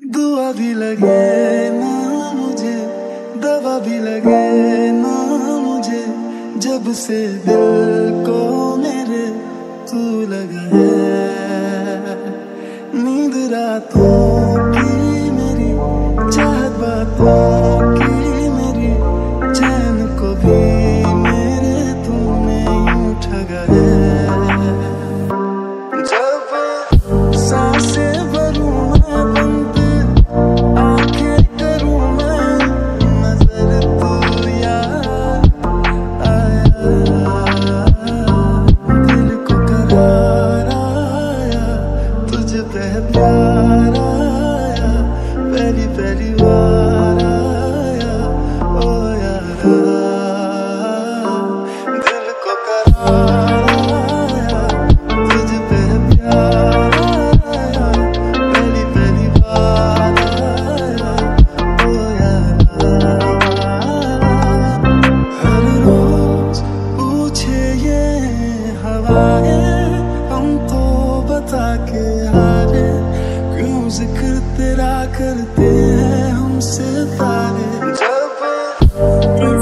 दुआ भी लगे ना मुझे, दवा भी लगे ना मुझे, जब से दिल को मेरे तू लगा है। नींद रातों की मेरी, चाहत बातों की मेरी, चैन को भी मेरे तूने यूं ठगा है। जब सांसें भरूं मैं बंद, आंखें करूं मैं नजर, तू यार आया, दिल को करार आया, तुझ पे प्यार आया, पहली पहली बार आया, ओ यारा, दिल को करार आया, तुझ पे प्यार आया, पहली पहली बार आया, ओ यारा। हर रोज पूछे ये हवाएं हमको, बता के हारे क्यों जिक्र तेरा करते हैं हमसे तारे। जब